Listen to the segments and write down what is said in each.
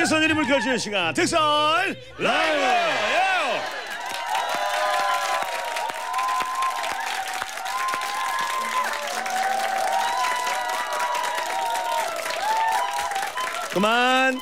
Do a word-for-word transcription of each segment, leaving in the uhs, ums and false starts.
득선 이름을 결정하는 시간 득선 라이브. 그만.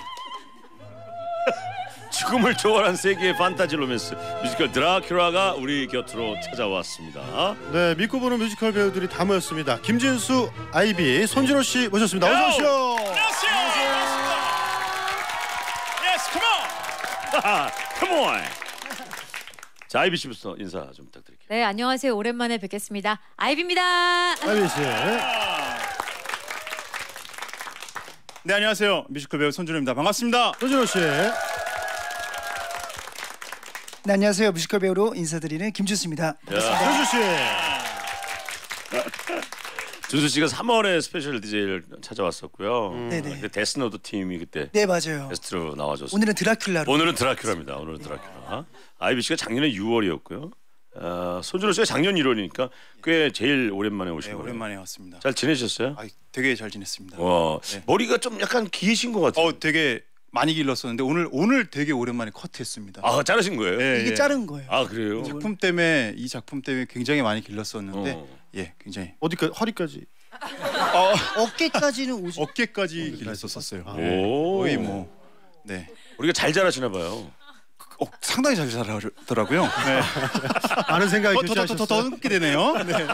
죽음을 초월한 세계의 판타지 로맨스 뮤지컬 드라큘라가 우리 곁으로 찾아왔습니다. 네, 믿고 보는 뮤지컬 배우들이 다 모였습니다. 김진수, 아이비, 손진호 씨 모셨습니다. 어서 오십시오. 안녕하세요. 반갑습니다. Yes, come on. Come on. 자, 아이비 씨부터 인사 좀 부탁드릴게요. 네, 안녕하세요. 오랜만에 뵙겠습니다. 아이비입니다. 아이비 씨. 네, 안녕하세요. 뮤지컬 배우 손준호입니다. 반갑습니다. 손진호 씨. 네, 안녕하세요. 뮤지컬 배우로 인사드리는 김준수입니다. 반갑습니다. 준수 씨. 준수 씨가 삼월에 스페셜 디제이를 찾아왔었고요. 음. 네네. 근데 데스노트 팀이 그때 네, 맞아요. 게스트로 나와줬어요. 오늘은 드라큘라로. 오늘은 드라큘라입니다. 오늘은 드라큘라. 아이비 씨가 작년에 유월이었고요. 어, 손준호 씨가 작년 일월이니까 꽤 제일 오랜만에 오신 네, 거예요. 오랜만에 왔습니다. 잘 지내셨어요? 아, 되게 잘 지냈습니다. 와, 네. 머리가 좀 약간 기신 것 같아요. 어, 되게 많이 길렀었는데 오늘 오늘 되게 오랜만에 커트했습니다. 아, 자르신 거예요? 네, 이게 예. 자른 거예요. 아, 그래요? 이 작품 때문에 이 작품 때문에 굉장히 많이 길렀었는데 어. 예, 굉장히 어디까지? 허리까지. 어, 어깨까지는 오지. 어깨까지 길렀었어요. 아. 네, 오. 거의 뭐 네. 우리가 잘 자라시나 봐요. 어, 상당히 잘 자라더라고요. 네. 많은 생각이 어, 더, 더, 더, 더, 교차하셨어요. 더 넘게 되네요. 네.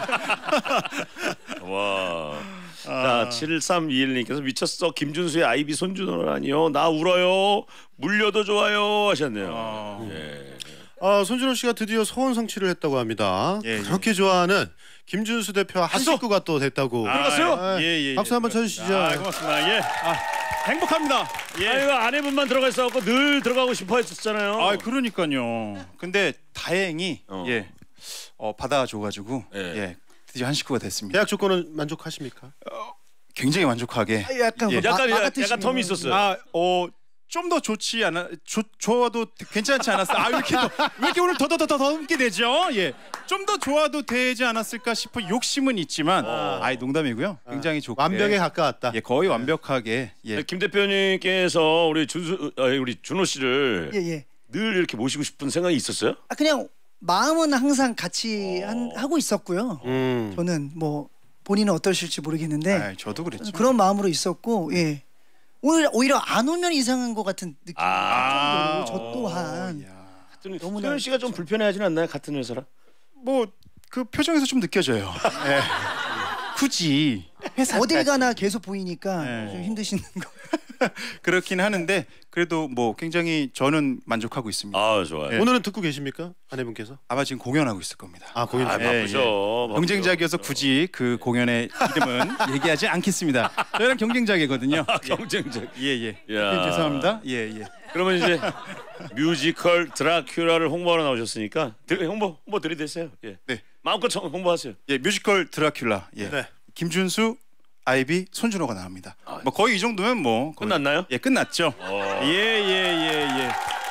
와. 아. 자, 칠삼이일 님께서 미쳤어. 김준수의 아이비 손준호라니요. 나 울어요. 물려도 좋아요 하셨네요. 아. 예. 아, 손진호 씨가 드디어 소원 성취를 했다고 합니다. 예, 예. 그렇게 좋아하는 김준수 대표와 한 박수! 식구가 또 됐다고. 들어갔어요? 아, 예, 예, 박수 예. 한번 쳐주시죠. 아, 고맙습니다. 예. 아, 행복합니다. 예. 아이고, 아내분만 들어가 있어갖고 늘 들어가고 싶어 했었잖아요. 아, 그러니까요. 근데 다행히 어. 예, 어, 받아줘가지고 예. 예, 드디어 한 식구가 됐습니다. 계약 조건은 만족하십니까? 굉장히 만족하게. 아, 약간 예. 뭐 마- 약간 마 약간 같으시네요. 텀이 있었어요. 아, 어, 좀 더 좋지 않아, 좋, 좋아도 괜찮지 않았어. 아, 왜 이렇게 더, 왜 이렇게 오늘 더더더더 더 넘게 되죠? 예, 좀 더 좋아도 되지 않았을까 싶어 욕심은 있지만, 아이 농담이고요. 굉장히 좋게. 완벽에 가까웠다. 예, 거의 완벽하게. 예, 김 대표님께서 우리 준수, 아, 우리 준호 씨를 예, 예. 늘 이렇게 모시고 싶은 생각이 있었어요? 아, 그냥 마음은 항상 같이 한, 하고 있었고요. 음. 저는 뭐 본인은 어떠실지 모르겠는데 아, 저도 그랬죠. 그런 마음으로 있었고, 예. 오늘 오히려 안 오면 이상한 것 같은 느낌. 아, 정도로 저 또한. 야. 너무나 소연 씨가 좀 불편해하진 않나요? 같은 회사라? 뭐 그 표정에서 좀 느껴져요. 예. 굳이 회사 어딜 가나 계속 보이니까 네. 좀 힘드신 거. 그렇긴 하는데 그래도 뭐 굉장히 저는 만족하고 있습니다. 아, 좋아요. 예. 오늘은 듣고 계십니까? 아내분께서? 아마 지금 공연하고 있을 겁니다. 아, 거기 아, 예, 바쁘죠. 바쁘죠. 경쟁작이어서 굳이 그 공연의 이름은 얘기하지 않겠습니다. 저희랑 경쟁작이거든요. 아, 경쟁작. 예예. 예. 야. 죄송합니다. 예예. 예. 그러면 이제 뮤지컬 드라큘라를 홍보하러 나오셨으니까 드, 홍보 홍보 들이대세요. 예. 네. 마음껏 청, 홍보하세요. 예, 뮤지컬 드라큘라. 예. 네. 김준수, 아이비, 손준호가 나옵니다. 뭐 거의 이 정도면 뭐 거의- 끝났나요? 예, 끝났죠. 어. 예예예 예, 예.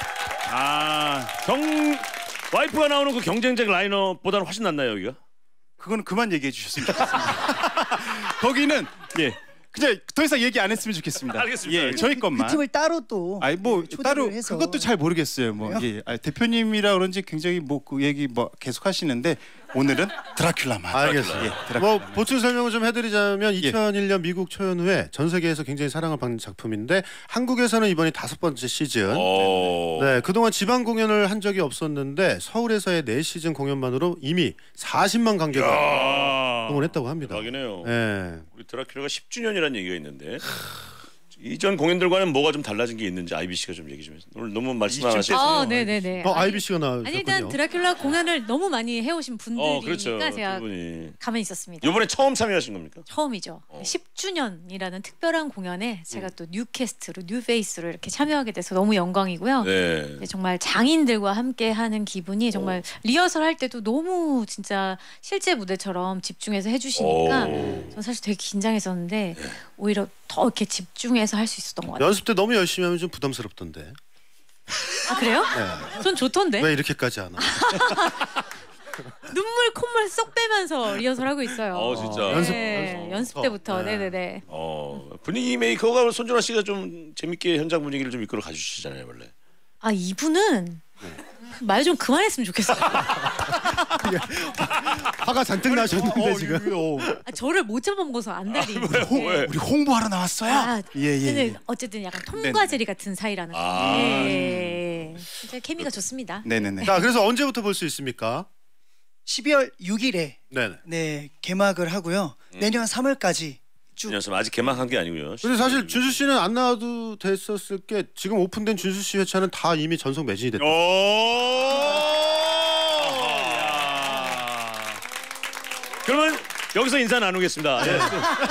아, 경 와이프가 나오는 그 경쟁작 라인업보다는 훨씬 낫나요, 여기가? 그거는 그만 얘기해 주셨으면 좋겠습니다. 거기는 예. 그냥 더 이상 얘기 안 했으면 좋겠습니다. 알겠습니다, 예, 알겠습니다. 저희 그 것만. 팀을 따로 또. 아니 뭐 초대를 따로 해서. 그것도 잘 모르겠어요. 뭐 그래요? 예, 아, 대표님이라 그런지 굉장히 뭐 그 얘기 뭐 계속 하시는데 오늘은 드라큘라만. 알겠어요. 예, 드라큘라. 뭐 보충 설명을 좀 해드리자면 이천일 년 미국 초연 후에 전 세계에서 굉장히 사랑을 받는 작품인데 한국에서는 이번이 다섯 번째 시즌. 어. 네, 그동안 지방 공연을 한 적이 없었는데 서울에서의 네 시즌 공연만으로 이미 사십만 관객을 아. 동원했다고 합니다. 대박이네요. 네. 우리 드라큘라가 십 주년이라는 얘기가 있는데 이전 공연들과는 뭐가 좀 달라진 게 있는지 아이비 씨가 좀 얘기 좀 해주세요. 오늘 너무 말씀 안 하셔서. 아, 네, 네, 네. 어, 아이비 씨가 나오셨군요. 아니 일단 드라큘라 공연을 너무 많이 해오신 분들이니까 어, 그렇죠. 제가 두 분이. 가만히 있었습니다. 이번에 처음 참여하신 겁니까? 처음이죠. 어. 십 주년이라는 특별한 공연에 제가 음. 또 뉴캐스트로 뉴페이스로 이렇게 참여하게 돼서 너무 영광이고요. 네. 네, 정말 장인들과 함께 하는 기분이 정말 리허설 할 때도 너무 진짜 실제 무대처럼 집중해서 해주시니까 오. 전 사실 되게 긴장했었는데 오히려 더 이렇게 집중해서 할 수 있었던 것 같아요. 연습 때 너무 열심히 하면 좀 부담스럽던데. 아 그래요? 네. 전 좋던데. 왜 이렇게까지 하나? 눈물 콧물 쏙 빼면서 리허설 하고 있어요. 어, 진짜. 연습, 네, 연습. 연습 때부터. 네. 네네네. 어, 분위기 메이커가 손준아 씨가 좀 재밌게 현장 분위기를 좀 이끌어 가주시잖아요 원래. 아 이분은 말 좀 그만했으면 좋겠어요. 화가 잔뜩 나셨는데 지금. 아, 저를 못 잡아먹어서 안달이. 왜? 우리 홍보하러 나왔어요. 아, 예예. 예, 근데 예. 어쨌든 약간 톰과 제리 같은 사이라는 거. 아. 예. 진짜 케미가 좋습니다. 네네네. 자, 그래서 언제부터 볼 수 있습니까? 십이월 육일에 네. 네 개막을 하고요. 내년 삼월까지 쭉. 녀석 아직 개막한 게 아니고요. 근데 사실 준수 씨는 안 나와도 됐었을 게 지금 오픈된 준수 씨 회차는 다 이미 전속 매진이 됐다. 오. 그러면 여기서 인사 나누겠습니다. 예.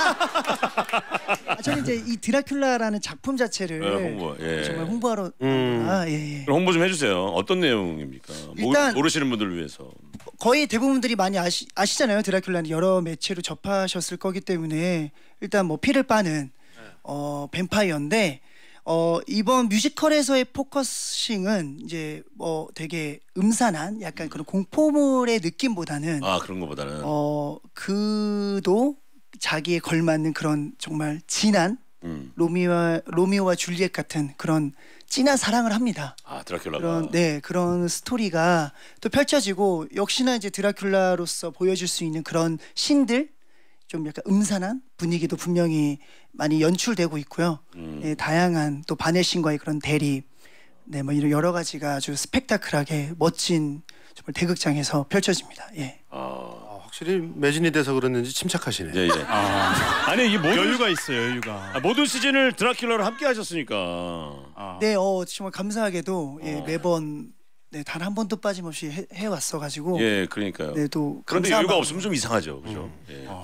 아, 저는 이제 이 드라큘라라는 작품 자체를 예, 홍보. 예. 정말 홍보하러 음. 아, 예, 예. 그럼 홍보 좀 해주세요. 어떤 내용입니까? 일단- 모르, 모르시는 분들을 위해서. 거의 대부분들이 많이 아시, 아시잖아요. 드라큘라는 여러 매체로 접하셨을 거기 때문에 일단 뭐 피를 빠는 어, 뱀파이어인데 어, 이번 뮤지컬에서의 포커싱은 이제 뭐 되게 음산한 약간 그런 공포물의 느낌보다는 아 그런 거보다는. 어, 그도 자기에 걸맞는 그런 정말 진한 음. 로미오와 로미오와 줄리엣 같은 그런 진한 사랑을 합니다. 아 드라큘라가. 그런 네 그런 스토리가 또 펼쳐지고 역시나 이제 드라큘라로서 보여줄 수 있는 그런 신들 좀 약간 음산한 분위기도 분명히 많이 연출되고 있고요. 음. 예, 다양한 또 바네신과의 그런 대립, 네 뭐 이런 여러 가지가 아주 스펙타클하게 멋진 정말 대극장에서 펼쳐집니다. 예. 아. 아, 확실히 매진이 돼서 그랬는지 침착하시네. 예, 예. 아니 이 모든 여유가 있어요. 여유가. 아, 모든 시즌을 드라큘라로 함께 하셨으니까. 아. 네, 어 정말 감사하게도 예, 어. 매번 네, 단 한 번도 빠짐없이 해, 해왔어 가지고 예, 그러니까요. 네, 또 그런데 감사한 여유가 마음. 없으면 좀 이상하죠, 그죠? 예. 어.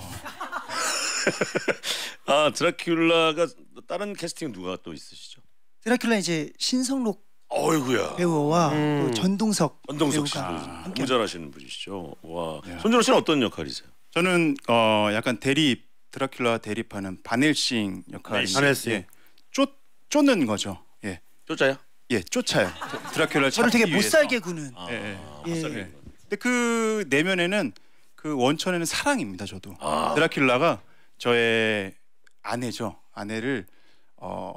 아 드라큘라가 다른 캐스팅 누가 또 있으시죠? 드라큘라 이제 신성록 어이구야. 배우와 음. 또 전동석 전동석 씨도 배우가 너무 함께 잘하시는 분이시죠. 와, 야. 손준호 씨는 어떤 역할이세요? 저는 어 약간 대립 드라큘라 대립하는 바넬싱 역할입니다. 바넬싱. 예. 쫓 쫓는 거죠. 예. 쫓아요? 예, 쫓아요. 드라큘라를 저를 되게 잡기 위해서. 못살게 구는 아, 예, 예. 예. 못살게. 근데 그 내면에는 그 원천에는 사랑입니다. 저도 아. 드라큘라가 저의 아내죠. 아내를 어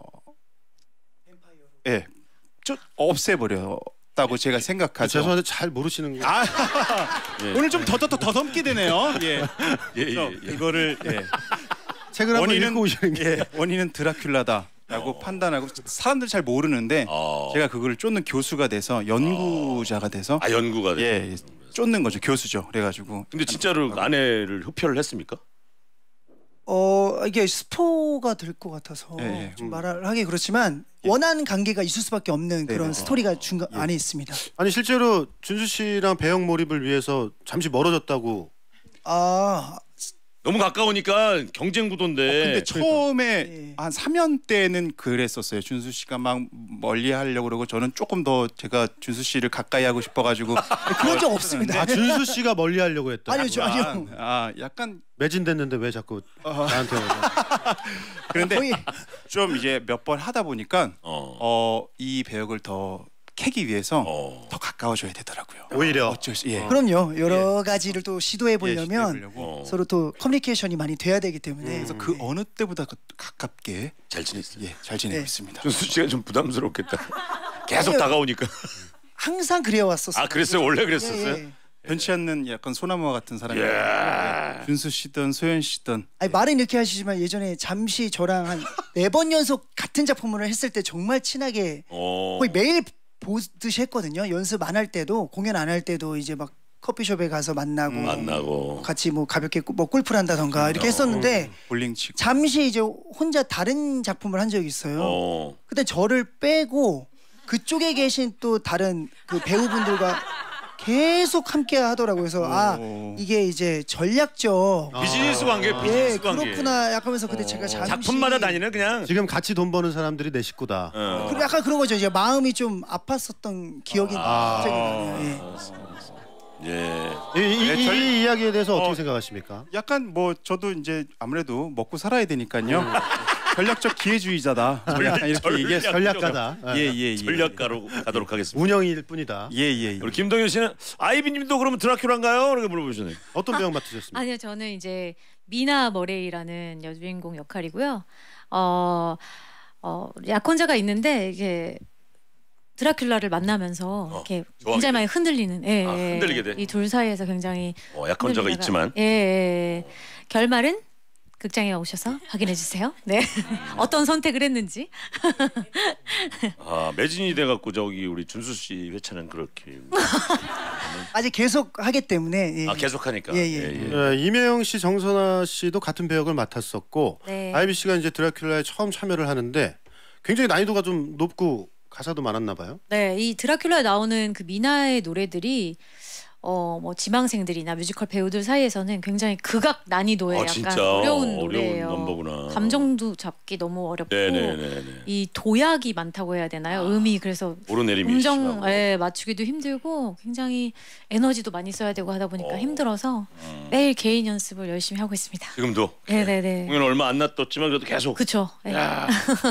예, 쫓 없애버렸다고 제가 아, 생각하죠. 죄송한데 잘 모르시는 거. 아, 예. 오늘 좀 더더더 더듬게 되네요. 예, 예, 그래서 예, 예. 이거를 예, 책을 한번 원인은- 읽고 오시는 게. 예, 원인은 드라큘라다라고 판단하고 사람들 잘 모르는데 어. 제가 그거를 쫓는 교수가 돼서 연구자가 돼서 아 연구가 돼. 예, 예, 쫓는 거죠. 교수죠. 그래가지고 근데 진짜로 아내를 흡혈을 했습니까? 어 이게 스포가 될 것 같아서 예, 예. 좀 말을 하기 그렇지만 원하는 관계가 있을 수밖에 없는 네, 그런 네. 스토리가 중간 안에 있습니다. 아니 실제로 준수 씨랑 배역 몰입을 위해서 잠시 멀어졌다고. 아 너무 가까우니까 경쟁 구도인데. 어, 근데 처음에 예. 한 삼 년 때는 그랬었어요. 준수 씨가 막 멀리 하려고 그러고 저는 조금 더 제가 준수 씨를 가까이 하고 싶어가지고 그런 적 없습니다. 아 준수 씨가 멀리 하려고 했다. 아니요, 저 아니요. 아, 약간 매진됐는데 왜 자꾸 나한테 오죠? 그런데 거의 좀 이제 몇 번 하다 보니까 어. 어, 이 배역을 더 캐기 위해서 어. 더 가까워져야 되더라고요. 오히려. 어쩔 수 예. 그럼요. 여러 가지를 또 시도해 예, 보려면 시도해보려고. 어. 서로 또 커뮤니케이션이 많이 돼야 되기 때문에 그래서 그 어느 때보다 가- 가깝게 잘 지냈어요. 예, 잘 지내고 네. 있습니다. 준수 씨가 좀 부담스럽겠다. 계속 아니요. 다가오니까. 항상 그래왔었어요. 아 그랬어요? 원래 그랬었어요? 예, 예. 변치 않는 약간 소나무와 같은 사람이에요. 예. 준수 씨든 소연 씨든 아니 말은 이렇게 하시지만 예전에 잠시 저랑 한 네 번 연속 같은 작품을 했을 때 정말 친하게 어. 거의 매일 보듯이 했거든요. 연습 안 할 때도 공연 안 할 때도 이제 막 커피숍에 가서 만나고 음, 만나고. 같이 뭐 가볍게 뭐 골프를 한다던가 이렇게 했었는데 볼링 치고 잠시 이제 혼자 다른 작품을 한 적이 있어요. 어. 그때 저를 빼고 그쪽에 계신 또 다른 그 배우분들과 계속 함께 하더라고요. 그래서 아 오. 이게 이제 전략적 비즈니스 관계, 예 비즈니스 관계. 그렇구나 약간 하면서 그때 제가 잠시 작품마다 다니는 그냥. 지금 같이 돈 버는 사람들이 내 식구다. 어. 그 약간 그런 거죠. 이제 마음이 좀 아팠었던 기억이 아. 갑자기 나네요. 예. 예. 이, 이, 네, 이, 절- 이 이야기에 대해서 어떻게 어. 생각하십니까? 약간 뭐 저도 이제 아무래도 먹고 살아야 되니까요. 전략적 기회주의자다. 약간 이렇게 전략- 얘기했어요. 전략가다. 예, 예, 예. 전략가로 가도록 하겠습니다. 운영일 뿐이다. 네. 예, 예, 예. 우리 김동현 씨는 아이비님도 그러면 드라큘라인가요? 이렇게 물어보시네. 어떤 배역 맡으셨습니까? 아니요, 저는 이제 미나 머레이라는 여주인공 역할이고요. 어, 어, 약혼자가 있는데 이게 드라큘라를 만나면서 어, 이렇게 좋아하게 굉장히 많이 흔들리는. 예, 아, 예. 흔들리게 돼? 이 둘 사이에서 굉장히 어, 약혼자가 흔들리다가- 있지만 예, 예. 결말은 극장에 오셔서 확인해 주세요. 네. 어떤 선택을 했는지. 아, 매진이 돼갖고 저기 우리 준수 씨 회차는 그렇게 아직 계속 하기 때문에 예. 아 계속하니까. 예, 예. 네, 이매영 씨, 정선아 씨도 같은 배역을 맡았었고 네. 아이비 씨가 이제 드라큘라에 처음 참여를 하는데 굉장히 난이도가 좀 높고 가사도 많았나 봐요. 네, 이 드라큘라에 나오는 그 미나의 노래들이 어 뭐 지망생들이나 뮤지컬 배우들 사이에서는 굉장히 극악 난이도의 아, 약간 진짜 어려운 어려운 노래예요. 넘버구나. 감정도 잡기 너무 어렵고 네네네. 이 도약이 많다고 해야 되나요? 음이 그래서 오르내림이 음정 심하고. 예, 맞추기도 힘들고 굉장히 에너지도 많이 써야 되고 하다 보니까 어. 힘들어서 음. 매일 개인 연습을 열심히 하고 있습니다. 지금도 네네네. 공연 얼마 안 났었지만 그래도 계속. 그렇죠. 네. 야.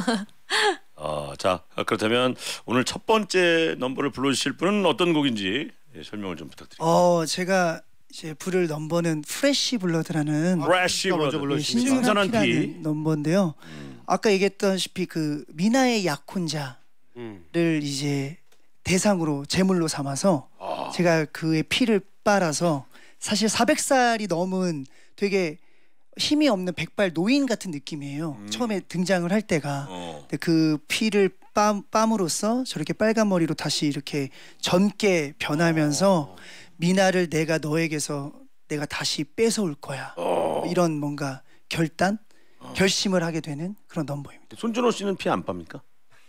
어, 자 그렇다면 오늘 첫 번째 넘버를 불러주실 분은 어떤 곡인지 예, 설명을 좀 부탁드립니다. 어 제가 이제 부를 넘버는 프레쉬 블러드라는 프레쉬 먼저 브라더. 불러주십니다. 신선한 피. 신선한 넘버인데요. 아까 얘기했다시피 그 미나의 약혼자를 음. 이제 대상으로 제물로 삼아서 아. 제가 그의 피를 빨아서 사실 사백 살이 넘은 되게 힘이 없는 백발 노인 같은 느낌이에요. 음. 처음에 등장을 할 때가. 어. 근데 그 피를 빰, 빰으로써 저렇게 빨간 머리로 다시 이렇게 젊게 변하면서 미나를 내가 너에게서 내가 다시 뺏어올 거야. 어. 이런 뭔가 결단, 결심을 하게 되는 그런 넘버입니다. 손준호 씨는 피 안 빱니까?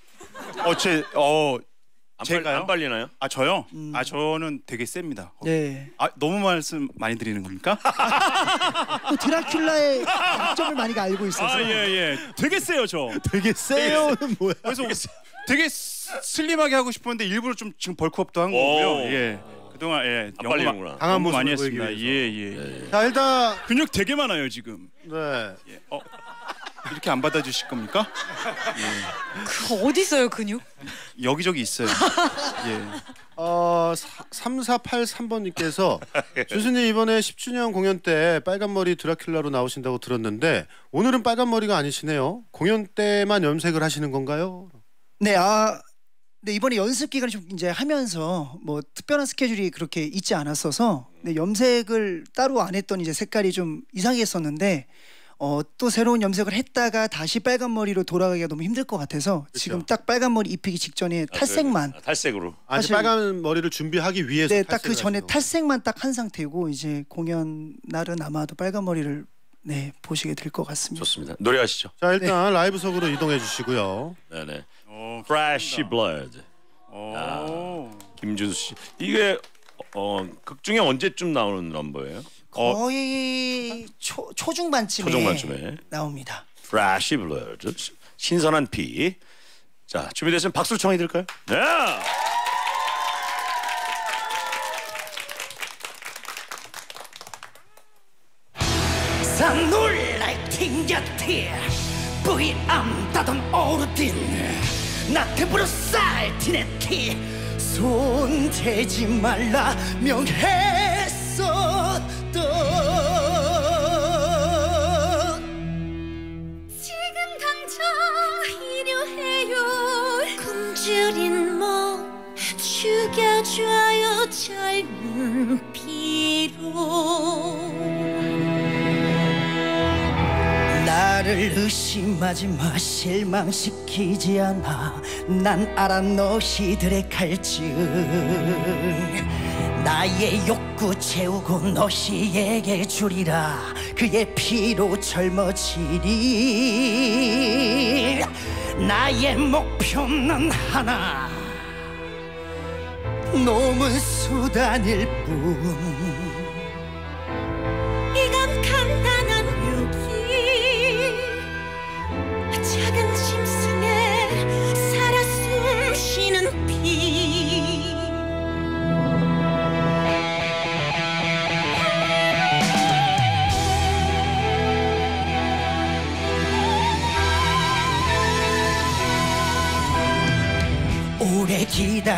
어제어 안, 제가요? 빨, 안 빨리나요? 아 저요? 음. 아 저는 되게 셉니다. 네. 아 너무 말씀 많이 드리는 겁니까? 또 드라큘라의 약점을 많이 알고 있어서. 아 예 예. 되게 세요 저. 되게 세요는 뭐야? 그래서 되게 스- 슬림하게 하고 싶었는데 일부러 좀 지금 벌크업도 한 오. 거고요. 예. 그동안 예 안 연구 마- 빨리는구나. 강한 연구 많이 모습을 했습니다. 보이기 예예. 예. 자 일단 근육 되게 많아요 지금. 네. 예. 어 이렇게 안 받아주실 겁니까? 그 어디 있어요 근육? 여기저기 있어요. 예. 어, 삼사팔삼 번님께서 준수님 이번에 십 주년 공연 때 빨간 머리 드라큘라로 나오신다고 들었는데 오늘은 빨간 머리가 아니시네요. 공연 때만 염색을 하시는 건가요? 네, 아, 네 이번에 연습 기간을 좀 이제 하면서 뭐 특별한 스케줄이 그렇게 있지 않았어서 네, 염색을 따로 안 했던 이제 색깔이 좀 이상했었는데 어, 또 새로운 염색을 했다가 다시 빨간 머리로 돌아가기가 너무 힘들 것 같아서 지금 딱 빨간 머리 입히기 직전에 탈색만 아, 탈색으로. 아니 사실- 빨간 머리를 준비하기 위해서 네, 딱 그 탈색을 전에 하시는 탈색만 딱 한 상태고 이제 공연 날은 아마도 빨간 머리를 네 보시게 될 것 같습니다. 좋습니다. 노래하시죠. 거죠. 자 일단 라이브석으로 이동해 주시고요. 네네. 어, Fresh Blood. 오. 김준수 씨. 이게 어, 극 중에 언제쯤 나오는 넘버예요? 거의 초, 초중반쯤에 초중반쯤에. 나옵니다. Fresh Blood. 신선한 피. 자 준비됐으면 박수 청해 드릴까요? 네. 산놀랄 튕겼티 부이암 따던 오르딘 나트브로 쌀티네티 손대지 말라 명했었던 지금 당장 필요해요 굶주린 몸 죽여줘요 젊은 피로 나를 의심하지 마 실망시키지 않아 난 알아 너희들의 갈증 나의 욕구 채우고 너희에게 주리라 그의 피로 젊어지리 나의 목표는 하나 놈은 수단일 뿐 이건 간단한 유기 작은 짐승에 살아 숨쉬는 피 오래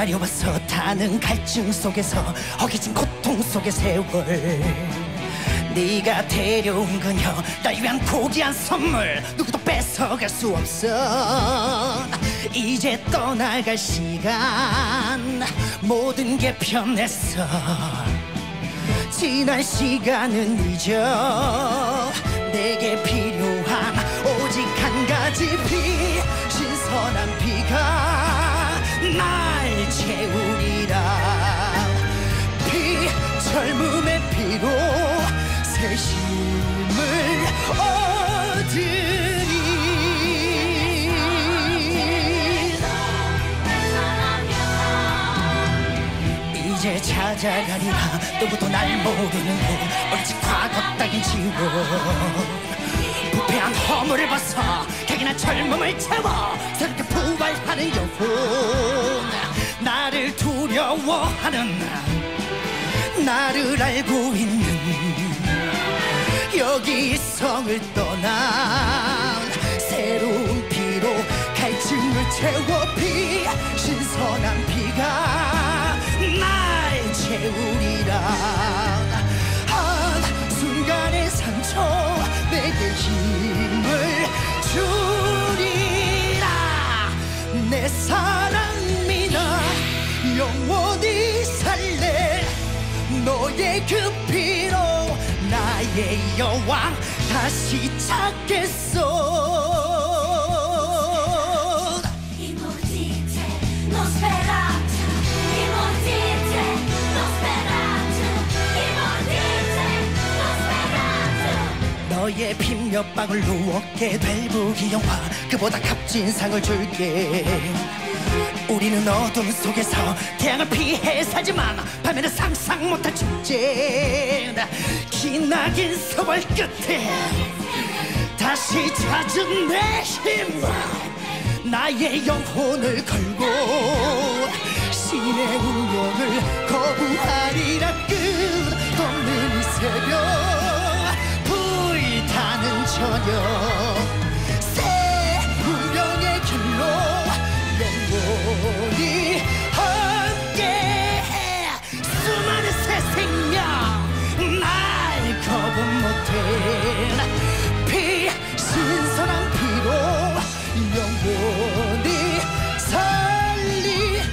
기다려왔어 타는 갈증 속에서 허기진 고통 속의 세월 네가 데려온 그녀 날 위한 고귀한 선물 누구도 뺏어갈 수 없어. 이제 떠나갈 시간 모든 게 변했어. 지난 시간은 잊어. 내게 필요한 오직 한 가지 비, 신선한 비가 날 채우리라. 비, 젊음의 피로 새 힘을 얻으리. 이제 찾아가리라. 누구도 날 모르는 곳 오직 과거 따윈 지워. 부패한 허물을 벗어 객이나 젊음을 채워 새롭게 부활하는 영혼. 나를 두려워하는 나를 알고 있는 여기 성을 떠난 새로운 피로 갈증을 채워. 비, 신선한 비가 날 채우리라. 한 순간의 상처 내게 힘을 주리라. 내 사랑 믿어 영원히 살래. 너의 그 피로 나의 여왕 다시 찾겠어. 너의 피 몇 방울로 얻게 될 부귀영화 그보다 값진 상을 줄게. 우리는 어둠 속에서 태양을 피해 살지만 밤에는 상상 못할 축제. 기나긴 세월 끝에 다시 찾은 내 힘, 나의 영혼을 걸고 신의 운명을 거부하리라. 끝없는 이 새벽 불타는 저녁 새 운명의 길로 영원히 함께해. 수많은 새 생명 날 거부 못해. 피, 신선한 피로 영원히 살리라.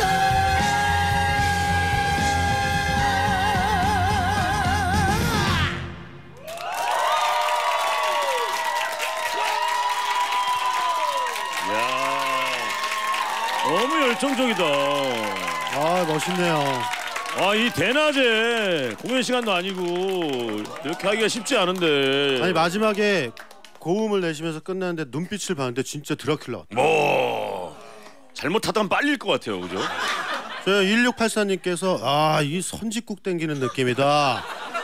너무 열정적이다. 아 멋있네요. 아, 이 대낮에 공연 시간도 아니고 이렇게 하기가 쉽지 않은데. 아니 마지막에 고음을 내시면서 끝났는데 눈빛을 봤는데 진짜 드라큘라 같아요. 뭐 잘못하다면 빨릴 것 같아요, 그죠? 저 일육팔사님께서 아, 이 선짓국 땡기는 느낌이다.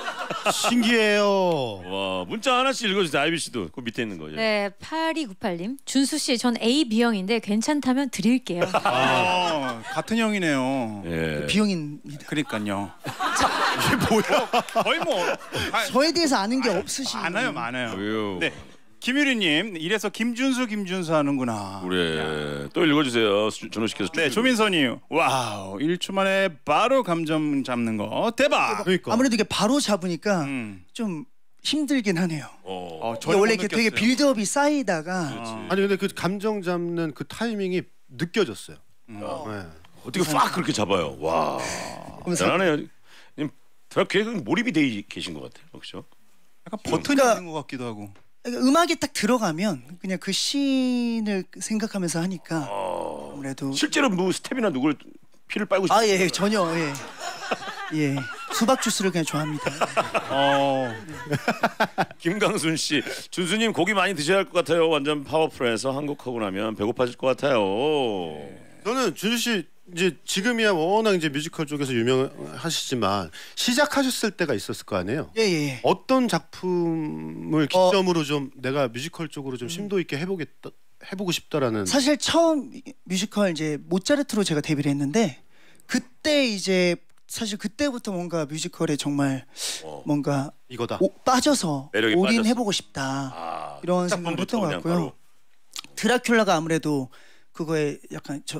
신기해요. 와, 문자 하나씩 읽어주세요. 아이비 씨도 그 밑에 있는 거죠. 네, 팔이구팔님. 준수 씨, 전 A, B형인데 괜찮다면 드릴게요. 아, 같은 형이네요. 예. 비형입니다. 그러니까요. 이게 뭐야? 거의 뭐 아, 저에 대해서 아는 게 없으시. 많아요, 많아요. 왜요? 네, 김유리님 이래서 김준수 김준수 하는구나. 그래. 또 읽어주세요. 준호 씨께서. 네, 조민선이 와우 일 초 만에 바로 감점 잡는 거 대박. 그러니까. 아무래도 이게 바로 잡으니까 음. 좀 힘들긴 하네요. 어. 어, 이게 원래 이렇게 되게 빌드업이 쌓이다가 어. 아니 근데 그 감정 잡는 그 타이밍이 느껴졌어요. 어. 네. 어떻게 팍 그렇게 잡아요? 와. 그럼 사- 대단하네요. 드라큘라에 몰입이 돼 계신 것 같아요, 그렇죠? 약간 버튼이 그러니까- 있는 것 같기도 하고. 그러니까 음악이 딱 들어가면 그냥 그 씬을 생각하면서 하니까 어. 아무래도 실제로 뭐 스텝이나 누굴 피를 빨고 싶어요? 아 예 전혀 예. 예 수박 주스를 그냥 좋아합니다. 어. 김강순 씨, 준수님 고기 많이 드셔야 할 것 같아요. 완전 파워풀해서 한국 하고 나면 배고파질 것 같아요. 저는 준수 씨 이제 지금이야 워낙 이제 뮤지컬 쪽에서 유명하시지만 시작하셨을 때가 있었을 거 아니에요. 예예. 예. 어떤 작품을 기점으로 좀 내가 뮤지컬 쪽으로 좀 심도 있게 해보겠다 해보고 싶다라는. 사실 처음 뮤지컬 이제 모차르트로 제가 데뷔를 했는데 그때 이제 사실 그때부터 뭔가 뮤지컬에 정말 어. 뭔가 이거다. 오, 빠져서 매력에 올인해보고 싶다 아, 이런 딱 생각을 보면 했던 것 그냥 같고요. 바로. 드라큘라가 아무래도 그거에 약간 저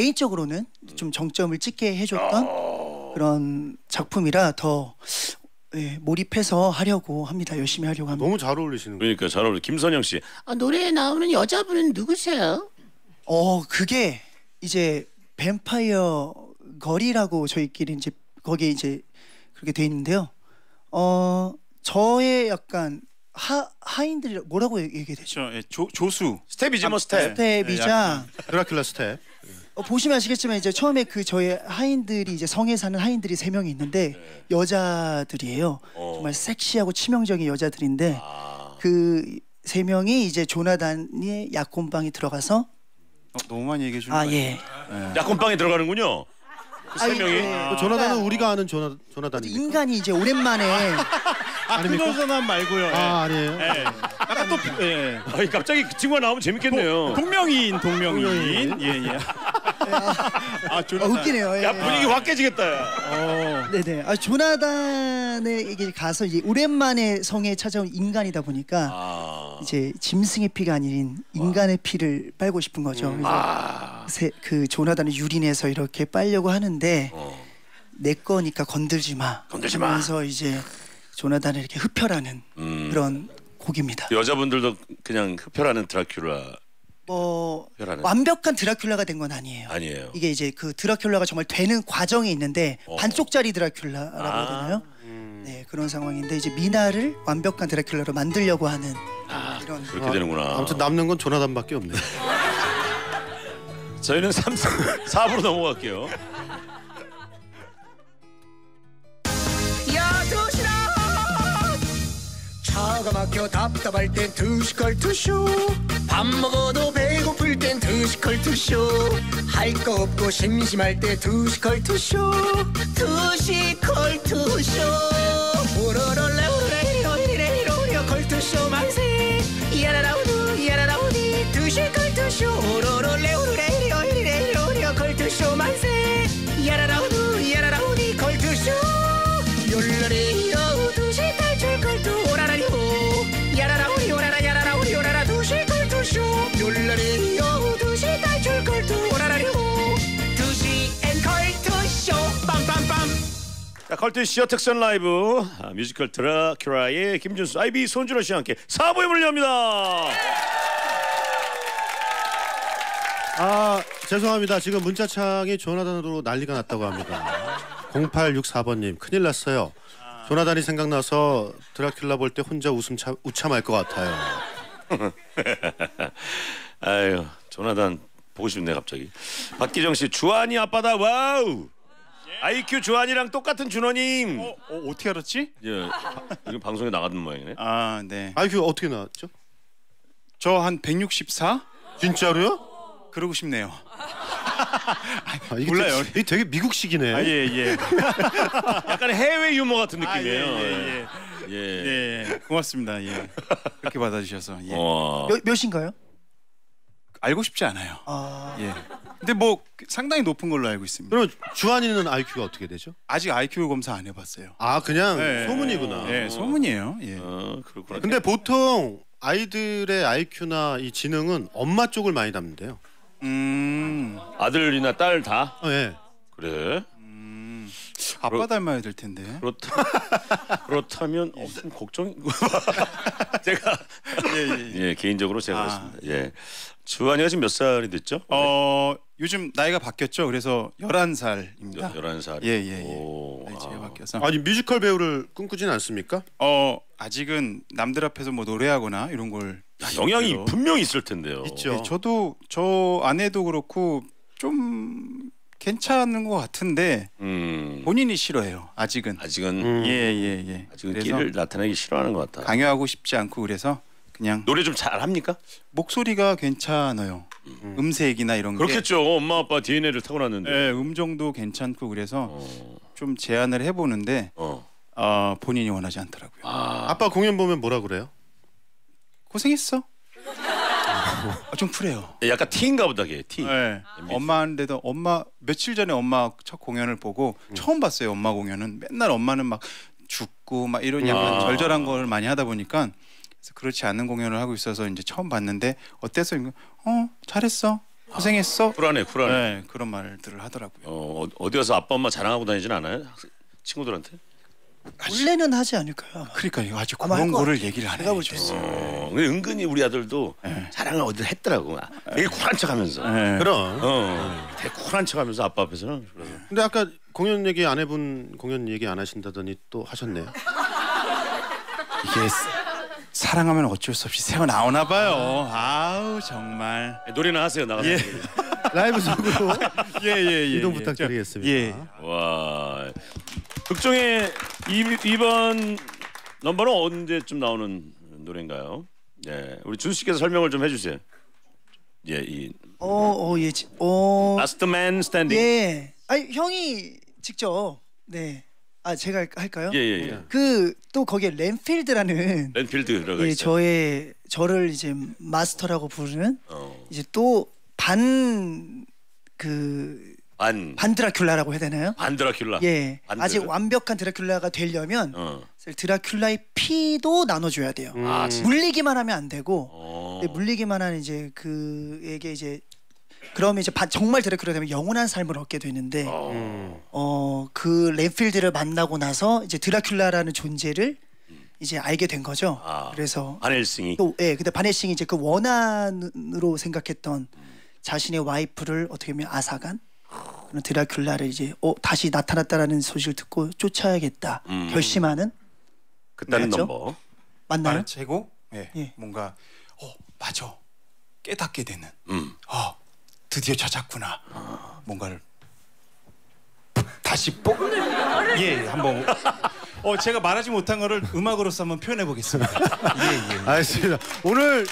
개인적으로는 좀 정점을 찍게 해줬던 그런 작품이라 더 예, 몰입해서 하려고 합니다. 열심히 하려고 합니다. 너무 잘 어울리시는 거예요. 그러니까 잘 어울려. 김선영 씨. 아, 노래에 나오는 여자분은 누구세요? 어 그게 이제 뱀파이어 거리라고 저희끼리 이제 거기에 이제 그렇게 돼 있는데요. 어 저의 약간 하 하인들이 뭐라고 얘기해 되죠? 저, 예, 조, 조수. 스텝이지 뭐 스텝. 스텝이자 드라큘라 스텝. 어, 보시면 아시겠지만 이제 처음에 그 저의 하인들이 이제 성에 사는 하인들이 세 명이 있는데 여자들이에요. 어. 정말 섹시하고 치명적인 여자들인데 아. 그 세 명이 이제 조나단의 약혼방에 들어가서 어, 너무 많이 얘기해 주는 아 거 예. 약혼방에 들어가는군요. 그 세 아니, 명이. 예. 그 조나단은 우리가 아는 조나 조나단입니까? 인간이 이제 오랜만에 아, 그노전환 말고요. 예. 아 아니에요. 예. 약간 또 예. 아니 갑자기 그 친구가 나오면 재밌겠네요. 동명이인 동명이인. 예, 예. 아, 어, 조나단. 웃기네요. 예. 야 분위기 확 깨지겠다. 야. 어. 네네. 아 조나단에게 가서 이제 오랜만에 성에 찾아온 인간이다 보니까 아. 이제 짐승의 피가 아닌 인간의 피를 빨고 싶은 거죠. 그래서 아. 세, 그 조나단을 유린해서 이렇게 빨려고 하는데 어. 내 거니까 건들지 마. 건들지 마. 그래서 이제 조나단을 이렇게 흡혈하는 음. 그런 곡입니다. 여자분들도 그냥 흡혈하는 드라큘라 뭐 흡혈하는. 완벽한 드라큘라가 된 건 아니에요. 아니에요. 이게 이제 그 드라큘라가 정말 되는 과정이 있는데 어. 반쪽짜리 드라큘라라고 아. 해야 되나요? 네 그런 상황인데 이제 미나를 완벽한 드라큘라로 만들려고 하는 이런 그렇게 되는구나. 아무튼 남는 건 조나단밖에 없네요. 저희는 삼, 사 부로 넘어갈게요. 야 도시락 차가 막혀 답답할 땐 두시컬 투쇼 밥 먹어도 배고플 땐 두시컬 투쇼 할 거 없고 심심할 때 두시컬 투쇼 두시컬 투쇼 우러러라 우레이로이레이로이로 컬투쇼 만세 야라라우두 야라라우디 두시컬 투쇼 우러러라 우레이로이레이로이로 컬투쇼 만세 야라라우두 야라라우디 컬투쇼 욜라리 여우 두시 탈출 컬투 오라라리호 야라라우리 오라라 야라라우리 오라라 두시 컬투쇼 욜라리 여우 두시 탈출 컬투 오라라리호 두시 앤 컬투쇼 빰빰빰 자, 컬트 시어 특선 라이브 아, 뮤지컬 드라큘라의 김준수, 아이비, 손준호 씨와 함께 사 부에 문을 엽니다. 아 죄송합니다. 지금 문자창이 조나단으로 난리가 났다고 합니다. 공팔육사 번님 큰일 났어요. 조나단이 생각나서 드라큘라 볼 때 혼자 웃음 차, 우참할 것 같아요. 아유, 조나단 보고 싶네 갑자기. 박기정 씨, 주한이 아빠다. 와우. 아이큐 주한이랑 똑같은 준호님. 어, 어, 어떻게 알았지? 예, 지금 방송에 나가는 모양이네. 아, 네. 아이큐 어떻게 나왔죠? 저 한 백육십사? 진짜로요? 그러고 싶네요. 아, 이게 몰라요. 되게, 이게 되게 미국식이네. 아, 예, 예. 약간 해외 유머 같은 아, 느낌이에요. 예, 예, 예. 예. 예. 고맙습니다. 예. 그렇게 받아주셔서. 예. 와. 몇, 몇인가요? 알고 싶지 않아요. 아 예. 근데 뭐 상당히 높은 걸로 알고 있습니다. 그럼 주한이는 아이큐가 어떻게 되죠? 아직 아이큐 검사 안 해봤어요. 아 그냥 예, 소문이구나. 예, 소문이에요. 예. 어, 그렇구나. 근데 보통 아이들의 아이큐나 이 지능은 엄마 쪽을 많이 담는데요. 음, 아들이나 딸 다? 어, 예. 그래. 아빠 닮아야 될 텐데. 그렇다. 그렇다면 어, 좀 걱정. 제가 예, 예, 예. 예 개인적으로 제가 아. 그렇습니다. 예. 주한이가 지금 몇 살이 됐죠? 어, 요즘 나이가 바뀌었죠. 그래서 열한 살입니다. 열한 살. 예, 예, 예. 오, 나이가 아. 바뀌어서. 아니 뮤지컬 배우를 꿈꾸진 않습니까? 어, 아직은 남들 앞에서 뭐 노래하거나 이런 걸 영향이 별로. 분명히 있을 텐데요. 있죠. 예, 저도 저 아내도 그렇고 좀 괜찮은 것 같은데 음. 본인이 싫어해요. 아직은. 아직은 음. 예, 예, 예. 아직은 그래서 끼를 나타내기 싫어하는 것 같다. 강요하고 싶지 않고 그래서 그냥 노래 좀 잘합니까? 목소리가 괜찮아요. 음. 색이나 이런 게. 그렇겠죠. 엄마 아빠 디엔에이를 타고났는데. 예, 음정도 괜찮고 그래서 어. 좀 제안을 해보는데 어. 어, 본인이 원하지 않더라고요. 아. 아빠 공연 보면 뭐라 그래요? 고생했어. 아, 좀 그래요. 약간 T인가 보다 걔. T. 네. 엄마인데도 엄마 며칠 전에 엄마 첫 공연을 보고 음. 처음 봤어요. 엄마 공연은 맨날 엄마는 막 죽고 막 이런 약간 아. 절절한 걸 많이 하다 보니까 그래서 그렇지 않은 공연을 하고 있어서 이제 처음 봤는데 어땠어? 어 잘했어. 고생했어. 쿨하네, 쿨하네. 네, 그런 말들을 하더라고요. 어, 어디 가서 아빠 엄마 자랑하고 다니진 않아요? 학생- 친구들한테? 원래는 하지 않을까요? 아마? 그러니까요. 아직 아마 그런 할것 거를 같아요. 얘기를 안 제가 볼 해줬어요. 어, 근데 은근히 우리 아들도 자랑을 어디를 했더라고. 되게 쿨한 척하면서. 네. 그럼. 어, 되게 쿨한 척하면서 아빠 앞에서는. 그래서. 근데 아까 공연 얘기 안 해본 공연 얘기 안 하신다더니 또 하셨네요. 이게 사랑하면 어쩔 수 없이 새어 나오나 봐요. 아우 정말. 노래나 하세요 나가서. 예. 라이브 속으로 예예예. 예, 이동 예. 부탁드리겠습니다. 예. 와. 극중의 이, 이번 넘버는 언제쯤 나오는 노래인가요? 네, 우리 준수 씨께서 설명을 좀 해주세요. 예, 이 어, 어, 예, 지- 어, Last Man Standing. 예. 아니 형이 직접 네. 아 제가 할- 할까요? 예, 예, 예. 그 또 거기에 랜필드라는 랜필드 들어가 예, 있어요. 저의 저를 이제 마스터라고 부르는 어. 이제 또 반 그 반, 반 드라큘라라고 해야 되나요? 반 드라큘라. 예. 반 아직 드라- 완벽한 드라큘라가 되려면 어. 사실 드라큘라의 피도 나눠줘야 돼요. 아, 진짜. 물리기만 하면 안 되고 어. 네, 물리기만 하는 이제 그에게 이제 그러면 이제 반- 정말 드라큘라 되면 영원한 삶을 얻게 되는데 어. 어 그 랜필드를 만나고 나서 이제 드라큘라라는 존재를 이제 알게 된 거죠. 아. 그래서 반헬싱이. 또 예, 근데 바네싱이 이제 그 원한으로 생각했던 자신의 와이프를 어떻게 보면 아사간 그런 드라큘라를 이제 어 다시 나타났다라는 소식을 듣고 쫓아야겠다 음. 결심하는 그딴 맞죠? 넘버. 맞나요? 말은 최고. 예. 예. 뭔가 어 맞아 깨닫게 되는. 음. 어 드디어 찾았구나. 뭔가를 다시 뽀. 예 한번. 어 제가 말하지 못한 거를 음악으로서 한번 표현해 보겠습니다. 예 예. 알겠습니다. 오늘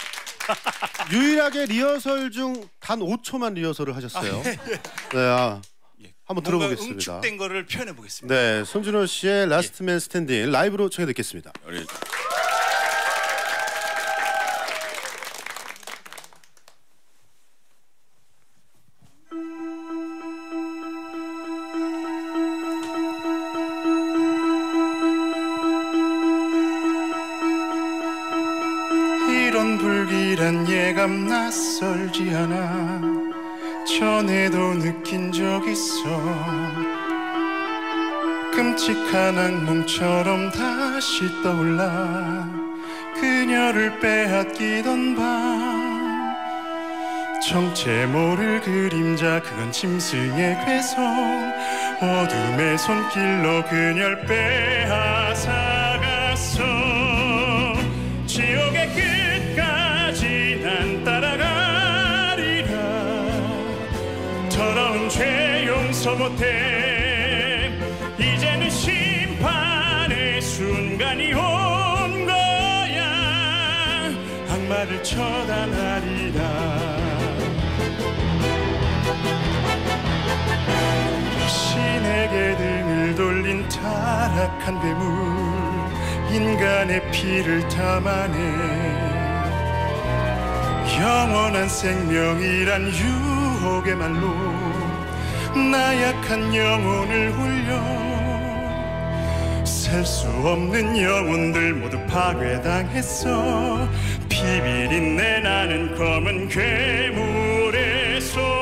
유일하게 리허설 중 단 오 초만 리허설을 하셨어요. 네, 아, 예. 한번 뭔가 들어보겠습니다. 응축된 거를 표현해 보겠습니다. 네, 손준호 씨의 라스트 맨 스탠딩 라이브로 청해 듣겠습니다. 우리 이런 불길한 예감 낯설지 않아 전에도 느낀 적 있어 끔찍한 악몽처럼 다시 떠올라 그녀를 빼앗기던 밤 정체 모를 그림자 그건 짐승의 괴성 어둠의 손길로 그녀를 빼앗아갔어 지옥의 끝까지 난 따라가리라 더러운 죄 용서 못해 이제는 심판의 순간이 온 거야 악마를 처단하리라 신에게 등을 돌린 타락한 괴물 인간의 피를 담아내 영원한 생명이란 유혹의 말로 나약한 영혼을 홀려 셀 수 없는 영혼들 모두 파괴당했어 비비린내 나는 검은 괴물의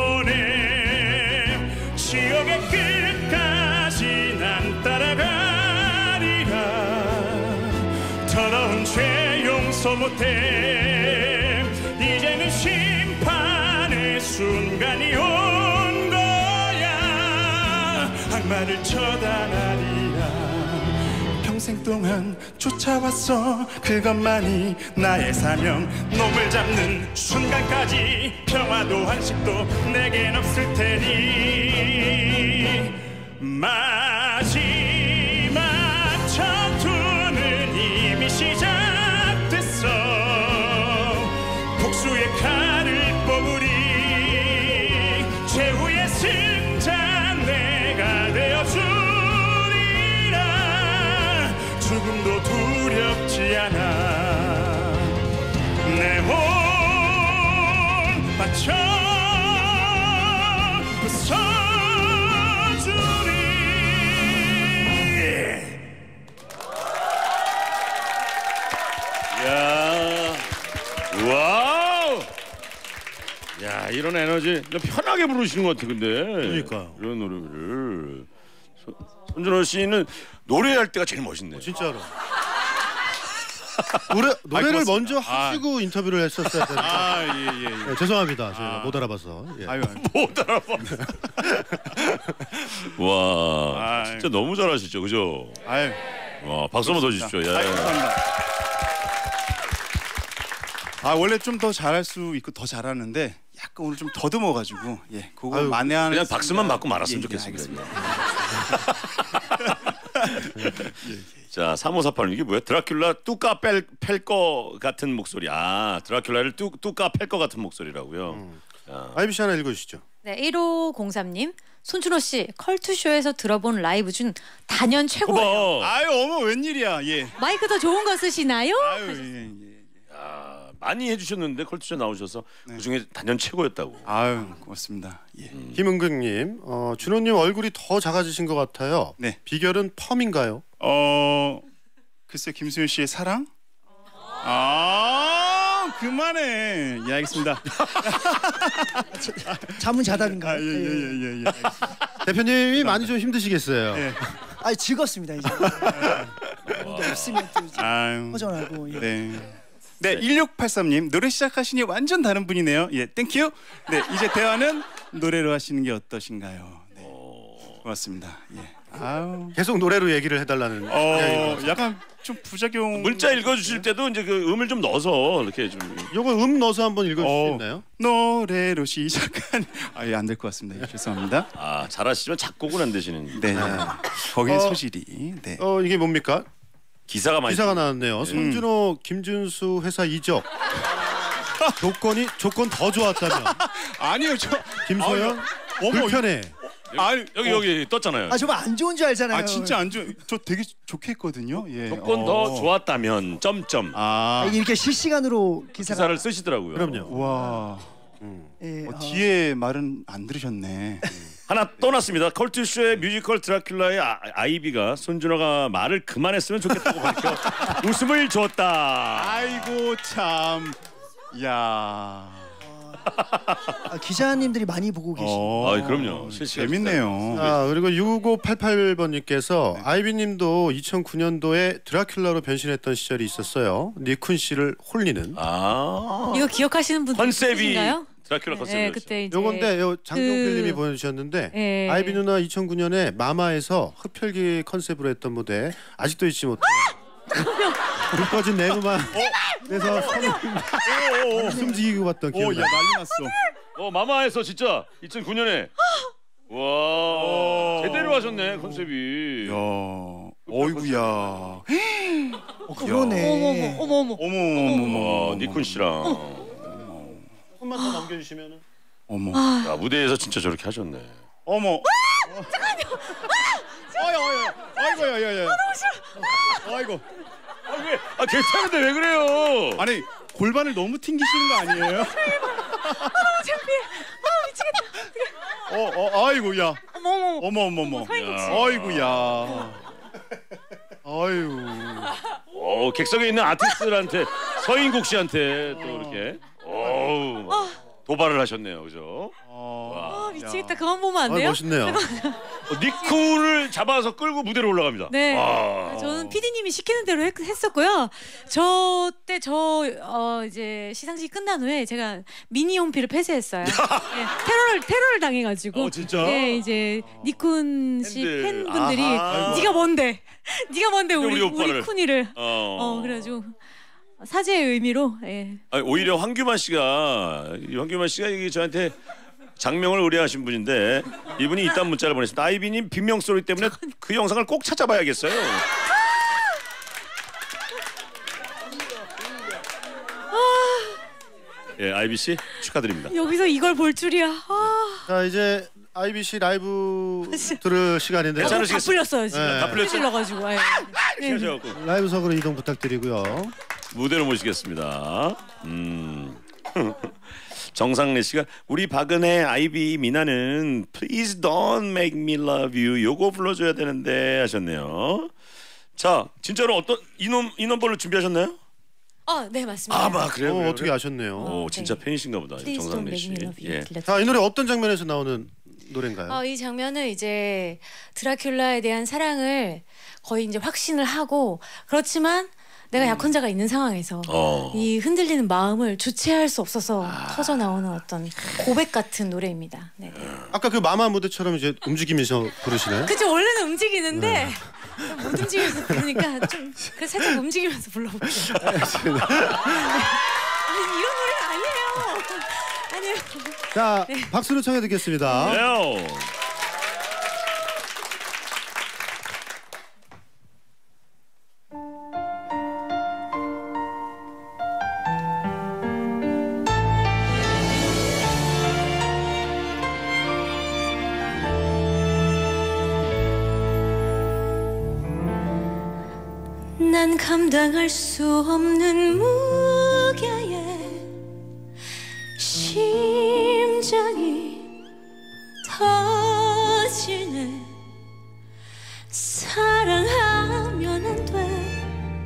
손에 지옥의 끝까지 난 따라가리라 더러운 죄 용서 못해 이제는 심판의 순간이 온 거야 악마를 처단하리라 평생 동안 쫓아왔어 그것만이 나의 사명 놈을 잡는 순간까지 평화도 한식도 내겐 없을 테니 마지막 전투는 이미 시작됐어 복수의 칼을 뽑으리 최후의 승자 내가 되어주리라 죽음도 두렵지 않아 내 혼 바쳐 부숴주리 야, 와우. 야, 이런 에너지 편하게 부르시는 것 같아 근데. 그러니까요. 이런 노래를 손준호 씨는 노래할 때가 제일 멋있네요. 진짜로. 노래 노래를 고맙습니다. 먼저 하시고 인터뷰를 했었어야 되는데. 아, 예, 예, 예. 네, 죄송합니다. 저희가 아. 못 알아봐서. 예. 아유, 아유. 못 알아봐. 와, 아유. 진짜 너무 잘하시죠, 그죠? 아유. 와, 박수 한번 더 주십시오. 예. 아유, 감사합니다. 아, 원래 좀 더 잘할 수 있고 더 잘하는데 약간 오늘 좀 더듬어 가지고 예, 그거 아유, 만회하는 그냥 박수만 받고 말았으면 예, 예, 좋겠습니다. 알겠습니다. 자, 삼오사팔 이게 뭐야? 드라큘라 뚜까 팰거 같은 목소리. 아, 드라큘라를 뚜 뚜까 팰거 같은 목소리라고요. 음. 자, 아이비 씨 하나 읽어주시죠. 네, 일오공삼님 손준호 씨 컬투쇼에서 들어본 라이브 중 단연 최고예요. 봐봐. 아유, 어머 웬일이야. 예. 마이크 더 좋은 거 쓰시나요? 아유, 예, 예. 아, 많이 해주셨는데 컬투쇼 나오셔서 네. 그 중에 단연 최고였다고. 아유, 고맙습니다. 예. 음. 김은경님, 어, 준호님 얼굴이 더 작아지신 것 같아요. 네. 비결은 펌인가요? 어, 글쎄 김수현 씨의 사랑? 아, 그만해. 예, 알겠습니다. 자문자답인가요? 아, 예, 예, 예, 예, 예. 대표님이 많이 좀 힘드시겠어요. 예. 아, 즐겁습니다 이제. 이게 없으면 또 이제 아유. 허전하고. 예. 네. 네, 일육팔삼님 노래 시작하시니 완전 다른 분이네요. 예, 땡큐. 네, 이제 대화는 노래로 하시는 게 어떠신가요? 네, 고맙습니다. 예. 아우. 계속 노래로 얘기를 해달라는. 어, 이야기인 것 약간 좀 부작용. 문자 읽어주실 때도 이제 그 음을 좀 넣어서 이렇게 좀. 요거 음 넣어서 한번 읽어줄 수 어, 있나요? 노래로 시작한. 아, 예, 안 될 것 같습니다. 예, 죄송합니다. 아, 잘하시지만 작곡은 안 되시는. 네, 거기에 어, 소질이. 네. 어 이게 뭡니까? 기사가 많이. 기사가 나왔네요. 손준호, 김준수 회사 이적. 조건이 조건 더 좋았다면. 아니요, 저. 김소연 어머, 불편해. 아니, 여기 어, 여기 떴잖아요. 아, 정말 안 좋은 줄 알잖아요. 아, 진짜 안 좋. 저 되게 좋게 했거든요. 예. 조건 어. 더 좋았다면 점점 아. 아, 이렇게 실시간으로 기사가. 기사를 쓰시더라고요. 그럼요. 와. 예, 어, 어. 뒤에 말은 안 들으셨네. 하나 떠났습니다. 컬투쇼의 뮤지컬 드라큘라의 아, 아이비가 손준호가 말을 그만했으면 좋겠다고 밝혀 웃음을 줬다. 아이고 참. 야. 아, 기자님들이 많이 보고 계시. 어. 아, 그럼요. 실시간 재밌네요. 아 그리고 육오팔팔 번님께서 아이비님도 이천구 년도에 드라큘라로 변신했던 시절이 있었어요. 니쿤 씨를 홀리는. 아, 이거 기억하시는 분 컨셉이 있으신가요? 드라큘라 네, 컨셉이었죠. 그때 이제 요건데 요 장동필님이 그- 보내주셨는데 예. 아이비 누나 이천구 년에 마마에서 흡혈귀 컨셉으로 했던 무대 아직도 잊지 못해. 불 꺼진 내부만 그래서 숨지기고 봤던 오, 기억이 야 나. 난리 났어. 어, 마마에서 진짜 이천구 년에 와 제대로 하셨네 컨셉이. 야. 어이구야. 어, 그러네. 어머 어머 어머. 어머 어머 어머. 와 니쿤 씨랑 손만 더 넘겨주시면은. 어머. 야, 무대에서 진짜 저렇게 하셨네. 어머. 잠깐만요. 아유, 아이고, 야야야. 너무 싫어. 아이고. 아, 왜? 아 괜찮은데 왜 그래요? 아니 골반을 너무 튕기시는 거 아니에요? 어, 어, 아이고 야. 어머 어머. 어머 어머 어머. 아이고 야. 아유. 어, 객석에 있는 아티스트들한테 서인국 씨한테 또 이렇게 어우 도발을 하셨네요, 그죠? 어. 아, 미치겠다. 그만 보면 안 아, 돼요? 멋있네요. 어, 니쿤을 잡아서 끌고 무대로 올라갑니다. 네. 와. 저는 피디님이 시키는 대로 했, 했었고요. 저 때 저 어, 이제 시상식 끝난 후에 제가 미니홈피를 폐쇄했어요. 네, 테러를 테러를 당해가지고. 어, 진짜? 네, 이제 니쿤 씨 팬들. 팬분들이 아하. 네가 뭔데? 네가 뭔데 우리 우리 우리 오빠를. 쿤이를. 어. 어, 그래가지고 사죄의 의미로. 예. 아니, 오히려 황규만 씨가 이 황규만 씨가 이게 저한테 장명을 의뢰하신 분인데 이분이 이딴 문자를 보냈습니다. 아이비님 비명 소리 때문에 그 영상을 꼭 찾아봐야겠어요. 예, 아이비 씨 축하드립니다. 여기서 이걸 볼 줄이야. 아, 자 이제 아이비 씨 라이브 들을 시간인데 다 괜찮으시겠어요? 풀렸어요 지금. 네. 다 풀렸죠? 찔러가지고. 예. 네. 하셔갖고 라이브석으로 이동 부탁드리고요. 무대로 모시겠습니다. 음. 정상래 씨가 우리 박은혜 아이비 미나는 Please don't make me love you 요거 불러줘야 되는데 하셨네요. 자 진짜로 어떤 이놈 이 넘버를 준비하셨나요? 아, 네 맞습니다. 아, 막 그래요. 어, 그래요, 어떻게 그래요? 아셨네요? 오, 진짜 네. 팬이신가 보다. Please don't 정상래 make 씨. me love you. 예. 들려드릴게요. 자 이 노래 어떤 장면에서 나오는 노래인가요? 어, 이 장면은 이제 드라큘라에 대한 사랑을 거의 이제 확신을 하고 그렇지만 내가 약혼자가 있는 상황에서 어. 이 흔들리는 마음을 주체할 수 없어서 터져 나오는 어떤 고백 같은 노래입니다. 네. 아까 그 마마 무대처럼 이제 움직이면서 부르시나요? 그쵸 원래는 움직이는데 못 움직이면서 부르니까 좀 그 살짝 움직이면서 불러볼게요. 아니 이런 노래가 아니에요. 아니에요. 자, 박수로 청해 듣겠습니다. 네요. 난 감당할 수 없는 무게에 심장이 터지네. 사랑하면 안 돼,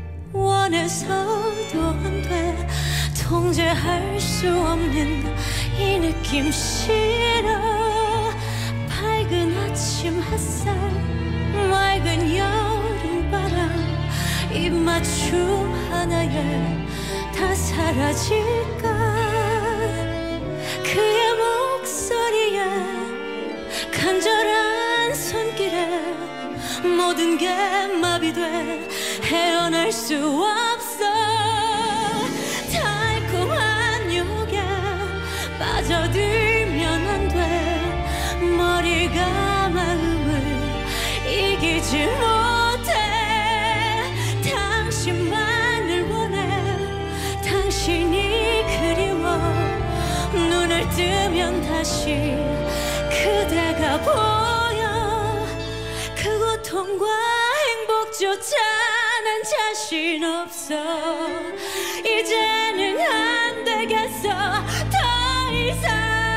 원해서도 안 돼, 통제할 수 없는 이 느낌 싫어. 밝은 아침 햇살, 맑은 여름바람, 입맞춤 하나에 다 사라질까. 그의 목소리에 간절한 손길에 모든 게 마비돼 헤어날 수 없어. 달콤한 유혹에 빠져들면 안 돼. 머리가 마음을 이기지 못해. 당신만을 원해. 당신이 그리워. 눈을 뜨면 다시 그대가 보여. 그 고통과 행복조차 난 자신 없어. 이제는 안 되겠어 더 이상.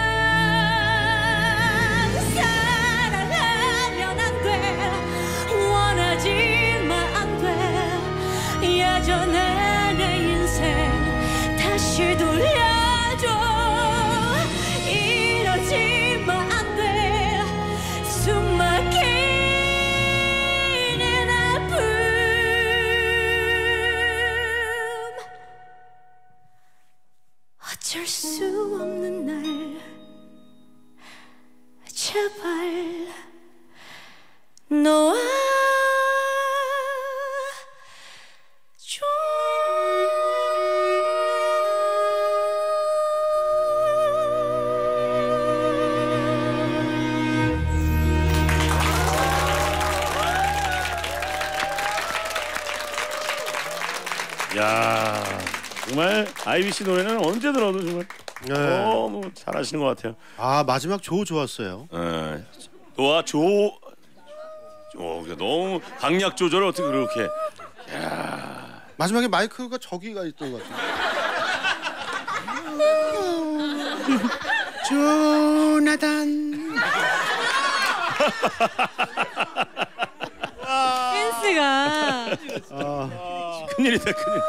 사랑하면 안 돼, 원하지만 안 돼. 예전의 내 인생 다시 돌려줘. 이러지만 안 돼. 숨 막히는 아픔. 어쩔 수 없는 날 제발 놓아 줘. 야, 정말 아이비 씨 노래는 언제 들어도 정말 네. 너무 잘하시는 것 같아요. 아, 마지막 조 좋았어요. 예. 너와 조, 어, 너무 강약 조절을 어떻게 그렇게? 마지막에 마이크가 저기가 있던 것 같아요. 조나단. 댄스가 큰일이다, 큰일.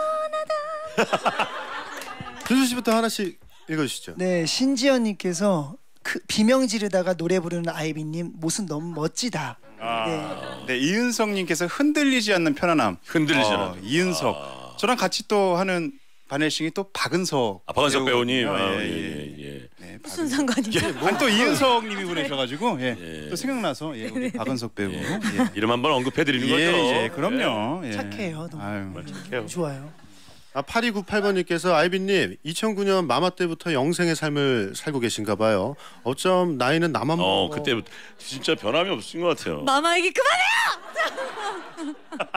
준수 씨부터 하나씩 읽어주시죠. 네, 신지연님께서 그 비명 지르다가 노래 부르는 아이비님 모습 너무 멋지다. 네. 네, 이은성님께서 흔들리지 않는 편안함. 흔들리지 어, 않아요. 이은석. 저랑 같이 또 하는 바네싱이 또 박은석. 아, 박은석 배우님. 배우거든요. 아, 예, 예, 예. 예, 예. 네, 무슨 박은석. 상관이죠? 아니, 또 이은석님이 보내셔가지고 예. 예. 또 생각나서 예, 우리 박은석 배우. 예. 이름 한번 언급해드리는 예, 거죠. 예, 그럼요. 예. 착해요. 너무 아유. 착해요. 좋아요. 아, 팔이구팔 번님께서 아이비님 이천구 년 마마 때부터 영생의 삶을 살고 계신가 봐요. 어쩜 나이는 나만 어, 먹어. 그때부터 진짜 변함이 없으신 것 같아요. 마마 얘기 그만해요.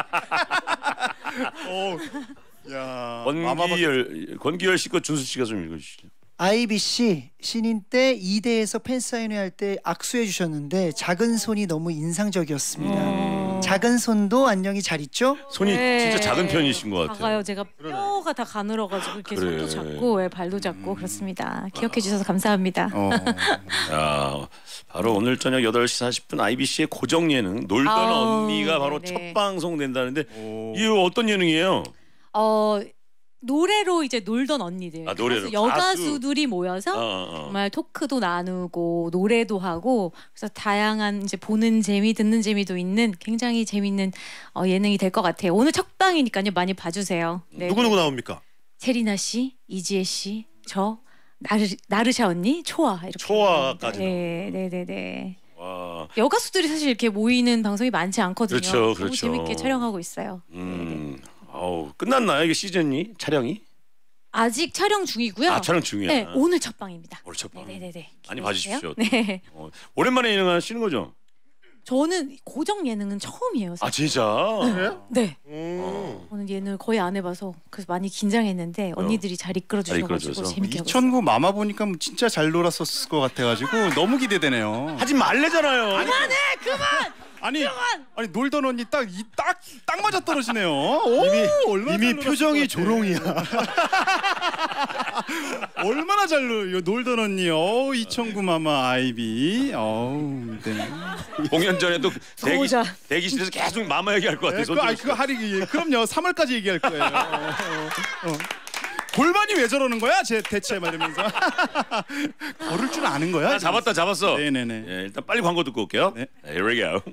야. 권기열, 권기열 씨과 준수 씨가 좀 읽어주시죠. 아이비 씨 신인 때 이대에서 팬사인회 할 때 악수해 주셨는데 작은 손이 너무 인상적이었습니다. 작은 손도 안녕히 잘 있죠? 손이 진짜 작은 편이신 것 같아요. 작아요. 제가 뼈가 다 가늘어가지고 이렇게 그래. 손도 작고 예, 발도 작고 그렇습니다. 기억해 주셔서 감사합니다. 어. 야, 바로 오늘 저녁 여덟 시 사십 분 아이비씨의 고정 예능 놀던 아우, 언니가 바로 네네. 첫 방송 된다는데 이거 어떤 예능이에요? 어 노래로 이제 놀던 언니들. 아, 노래로. 가수, 여가수들이 모여서 어, 어, 어. 정말 토크도 나누고 노래도 하고 그래서 다양한 이제 보는 재미 듣는 재미도 있는 굉장히 재밌는 어, 예능이 될 것 같아요. 오늘 첫 방이니까요. 많이 봐주세요. 네. 누구 누구 나옵니까? 세리나 씨, 이지혜 씨, 저 나르 나르샤 언니, 초아 이렇게. 초아까지. 네, 네, 네, 네. 와. 여가수들이 사실 이렇게 모이는 방송이 많지 않거든요. 그렇죠, 너무 그렇죠. 재밌게 촬영하고 있어요. 음. 아우, 끝났나요? 이게 시즌이 촬영이? 아직 촬영 중이고요. 아, 촬영 중이야. 네, 오늘 첫 방입니다. 오늘 첫 방. 네네네. 많이 기대해 봐주십시오. 주세요. 네. 어, 오랜만에 예능 하시는 거죠? 저는 고정 예능은 처음이에요. 아, 사실. 진짜? 네. 음. 저는 예능을 거의 안 해봐서 그래서 많이 긴장했는데 언니들이 잘 이끌어 잘 주셔가지고 이끌어줘서. 재밌게 하고 있어요. 이천구 마마 보니까 뭐 진짜 잘 놀았었을 것 같아가지고 너무 기대되네요. 하지 말래잖아요. 그만해 그만. 아니 아니 놀던 언니 딱 이 딱 딱 맞아 떨어지네요. 오, 이미 얼마나 이미 잘 놀았을 표정이 것 같아. 조롱이야. 얼마나 잘 놀, 놀던 언니. 어 이천구 마마 아이비. 어우 네. 공연 전에도 대기, 보자. 대기실에서 계속 마마 얘기할 것 같아요. 네, 그거, 아니, 그거 하리 예, 그럼요. 삼월까지 얘기할 거예요. 어, 어, 어. 골반이 왜 저러는 거야? 제 대체 말이면서 걸을 줄 아는 거야? 아, 잡았다 잡았어. 네네네. 예, 일단 빨리 광고 듣고 올게요. 네. Here we go.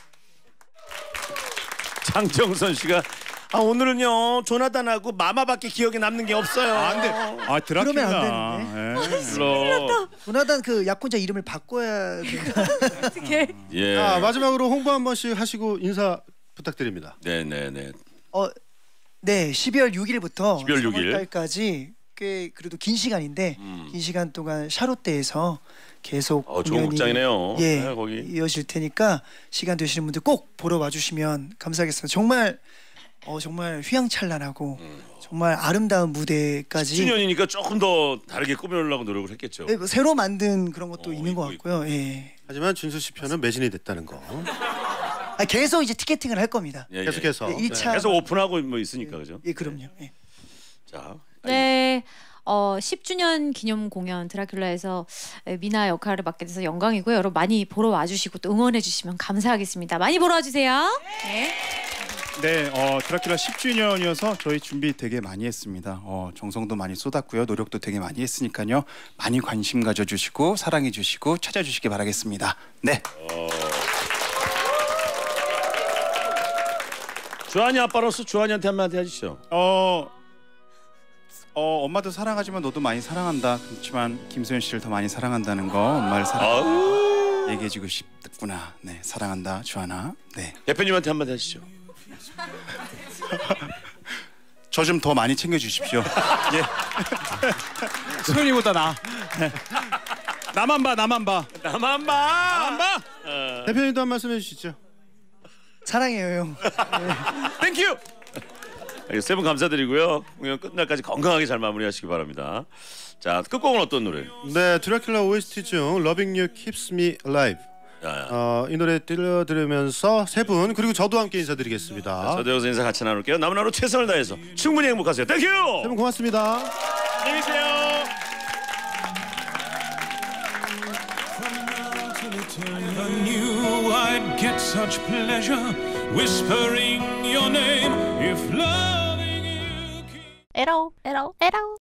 장정선 씨가 아 오늘은요 조나단하고 마마밖에 기억에 남는 게 없어요. 아, 근데 아 드라큘라. 그러면 안 예. 물론. 조나단 그 약혼자 이름을 바꿔야 돼. 어떻게? 예. 자, 마지막으로 홍보 한 번씩 하시고 인사 부탁드립니다. 네네네. 어, 네, 십이월 육일부터 십이월 육일. 삼월달까지 꽤 그래도 긴 시간인데 음. 긴 시간 동안 샤롯대에서 계속 어, 좋은 공연이 극장이네요. 예, 네, 거기. 이어질 테니까 시간 되시는 분들 꼭 보러 와주시면 감사하겠습니다. 정말 어 정말 휘황찬란하고 음. 정말 아름다운 무대까지 십 주년이니까 조금 더 다르게 꾸며려고 노력을 했겠죠. 네, 뭐 새로 만든 그런 것도 어, 있는 것 있고, 같고요. 예. 하지만 준수 씨 편은 매진이 됐다는 거. 아, 계속 이제 티켓팅을 할 겁니다. 예, 예. 계속해서. 네, 일 차 계속 오픈하고 뭐 있으니까 그죠? 예, 그럼요. 예. 자. 네. 어, 십 주년 기념 공연 드라큘라에서 미나 역할을 맡게 돼서 영광이고요. 여러분 많이 보러 와주시고 또 응원해 주시면 감사하겠습니다. 많이 보러 와주세요. 네. 네, 어, 드라큘라 십 주년이어서 저희 준비 되게 많이 했습니다. 어, 정성도 많이 쏟았고요, 노력도 되게 많이 했으니까요. 많이 관심 가져주시고 사랑해주시고 찾아주시기 바라겠습니다. 네. 주한이 아빠로서 주한이한테 한마디 해주시죠. 어, 어, 엄마도 사랑하지만 너도 많이 사랑한다. 그렇지만 김소연 씨를 더 많이 사랑한다는 거 엄마를 사랑. 아우. 얘기해주고 싶구나. 네, 사랑한다, 주한아. 네. 대표님한테 한마디 하시죠. 저 좀 더 많이 챙겨주십시오. 예. 소연이보다 나. 네. 나만 봐, 나만 봐. 나만 봐. 나만 봐. 대표님도 한 말씀 해주시죠. 사랑해요, 형. 땡큐. 세 분 감사드리고요. 공연 끝날까지 건강하게 잘 마무리하시기 바랍니다. 자, 끝곡은 어떤 노래? 네, 드라큘라 오에스티 중 Loving You Keeps Me Alive. 야, 야. 어, 이 노래 들려드리면서 세 분 그리고 저도 함께 인사드리겠습니다. 저도 여기서 인사 같이 나눌게요. 남은 하루 최선을 다해서 충분히 행복하세요. 땡큐. 세 분 고맙습니다. 안녕히 계세요. I knew I'd get such pleasure whispering your name if loving you. 에러 에러 에러